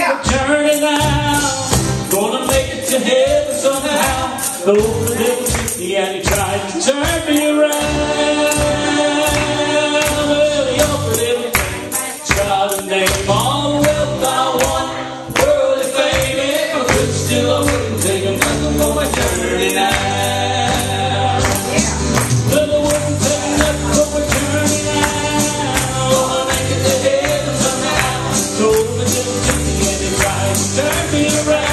a journey now. Gonna make it to heaven somehow. Though the devil took me and he tried to turn me around. Well, he offered everything, tried to name all the wealth I want. Worldly fame, if I could still, I wouldn't take nothing for my journey now. Well, I wouldn't take nothing for my journey now. Gonna make it to heaven somehow. Though the devil took me and he tried to turn me around.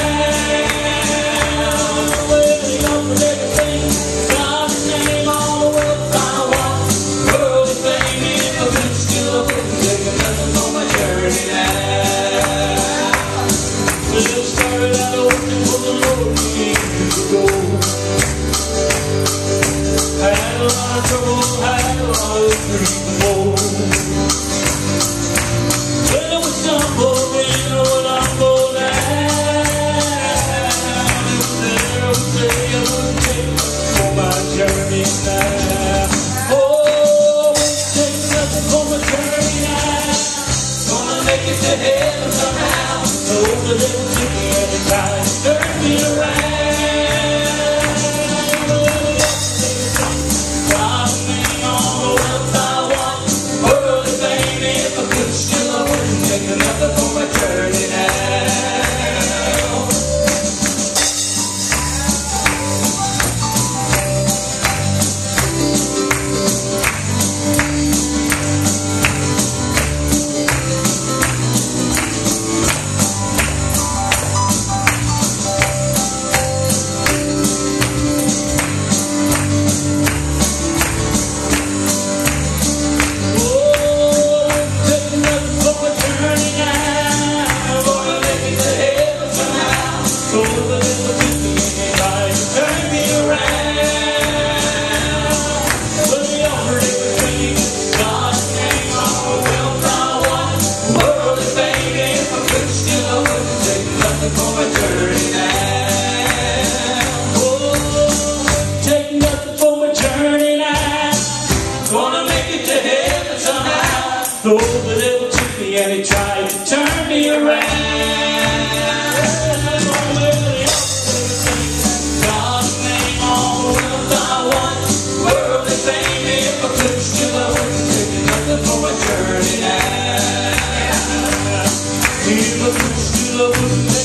Though the devil took me and he tried to turn me around. God's name, all the wealth I want. Worldly fame, if I could still, I wouldn't take nothing for my journey now. If I could still, I wouldn't take